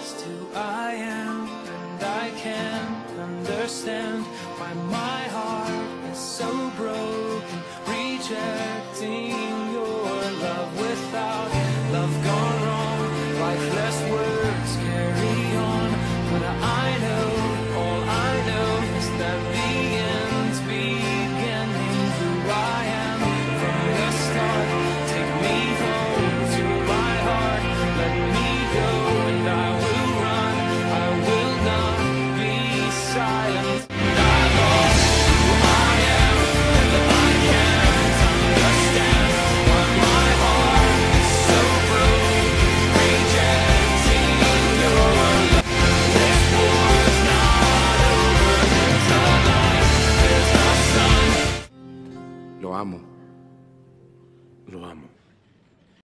just who I am, and I can't understand why my heart is so broken, rejecting your love. Without love gone wrong, lifeless words carry on. But I know, all I know is that the end's beginning. Who I am from the start, take me home to my heart. Let me go and I will run, I will not be silent. I lost who I am, and I can't understand why my heart is so broken, rejecting your love. This war's not over, there's a light, there's a sun. Lo amo. Lo amo.